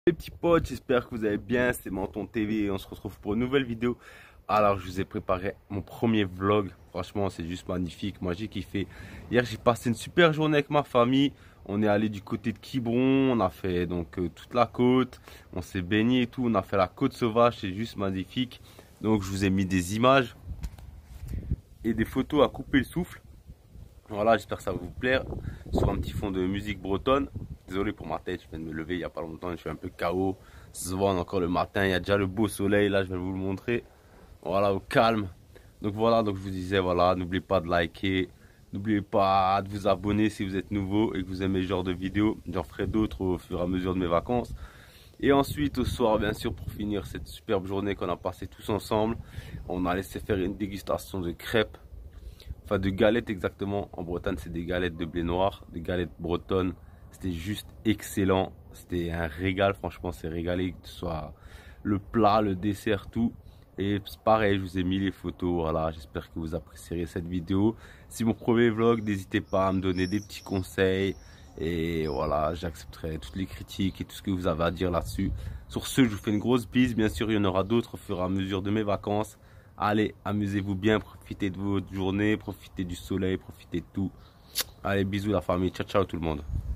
Les petits potes, j'espère que vous allez bien, c'est Menton TV et on se retrouve pour une nouvelle vidéo. Alors je vous ai préparé mon premier vlog, franchement c'est juste magnifique, moi j'ai kiffé. Hier j'ai passé une super journée avec ma famille, on est allé du côté de Quiberon, on a fait donc toute la côte, on s'est baigné et tout, on a fait la côte sauvage, c'est juste magnifique. Donc je vous ai mis des images et des photos à couper le souffle. Voilà, j'espère que ça va vous plaire. Sur un petit fond de musique bretonne. Désolé pour ma tête, je viens de me lever il n'y a pas longtemps, je suis un peu KO. Ça se voit encore le matin, il y a déjà le beau soleil, là je vais vous le montrer. Voilà, au calme. Donc voilà, donc je vous disais, voilà, n'oubliez pas de liker. N'oubliez pas de vous abonner si vous êtes nouveau et que vous aimez ce genre de vidéos. J'en ferai d'autres au fur et à mesure de mes vacances. Et ensuite, au soir, bien sûr, pour finir cette superbe journée qu'on a passée tous ensemble, on a laissé faire une dégustation de crêpes. Enfin, de galettes exactement. En Bretagne, c'est des galettes de blé noir, des galettes bretonnes. C'était juste excellent. C'était un régal, franchement, c'est régalé. Que ce soit le plat, le dessert, tout. Et c'est pareil, je vous ai mis les photos. Voilà, j'espère que vous apprécierez cette vidéo. C'est mon premier vlog, n'hésitez pas à me donner des petits conseils. Et voilà, j'accepterai toutes les critiques et tout ce que vous avez à dire là-dessus. Sur ce, je vous fais une grosse bise. Bien sûr, il y en aura d'autres au fur et à mesure de mes vacances. Allez, amusez-vous bien, profitez de votre journée, profitez du soleil, profitez de tout. Allez, bisous la famille, ciao ciao tout le monde.